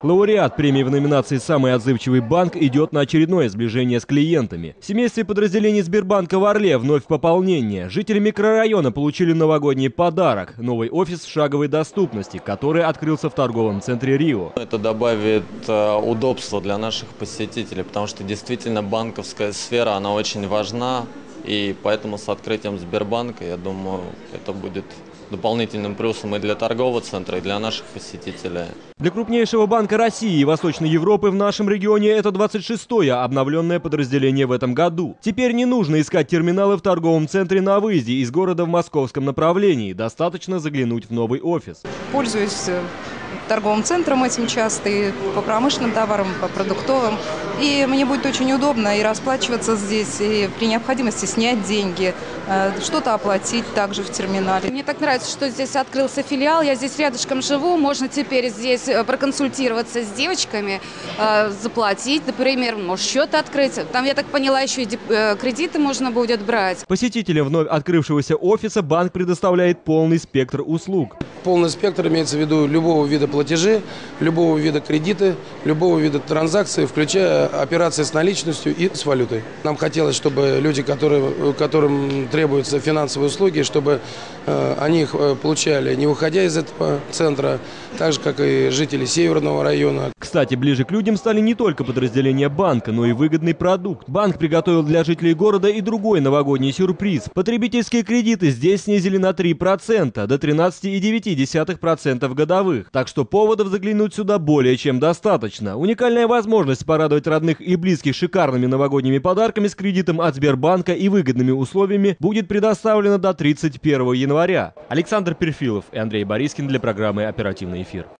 Лауреат премии в номинации «Самый отзывчивый банк» идет на очередное сближение с клиентами. В семействе подразделений Сбербанка в Орле вновь пополнение. Жители микрорайона получили новогодний подарок – новый офис шаговой доступности, который открылся в торговом центре Рио. Это добавит удобства для наших посетителей, потому что действительно банковская сфера, она очень важна. И поэтому с открытием Сбербанка, я думаю, это будет дополнительным плюсом и для торгового центра, и для наших посетителей. Для крупнейшего банка России и Восточной Европы в нашем регионе это 26-е обновленное подразделение в этом году. Теперь не нужно искать терминалы в торговом центре на выезде из города в московском направлении. Достаточно заглянуть в новый офис. Пользуюсь торговым центром этим часто, и по промышленным товарам, по продуктовым. И мне будет очень удобно и расплачиваться здесь, и при необходимости снять деньги, что-то оплатить также в терминале. Мне так нравится, что здесь открылся филиал, я здесь рядышком живу, можно теперь здесь проконсультироваться с девочками, заплатить, например, может, счет открыть. Там, я так поняла, еще и кредиты можно будет брать. Посетителям вновь открывшегося офиса банк предоставляет полный спектр услуг. Полный спектр имеется в виду любого вида платежи, любого вида кредиты, любого вида транзакций, включая операции с наличностью и с валютой. Нам хотелось, чтобы люди, которым требуются финансовые услуги, чтобы они их получали, не выходя из этого центра, так же, как и жители Северного района. Кстати, ближе к людям стали не только подразделения банка, но и выгодный продукт. Банк приготовил для жителей города и другой новогодний сюрприз. Потребительские кредиты здесь снизили на 3%, до 13,9% годовых. Так что поводов заглянуть сюда более чем достаточно. Уникальная возможность порадовать родных и близких шикарными новогодними подарками с кредитом от Сбербанка и выгодными условиями будет предоставлена до 31 января. Александр Перфилов и Андрей Борискин для программы «Оперативный эфир».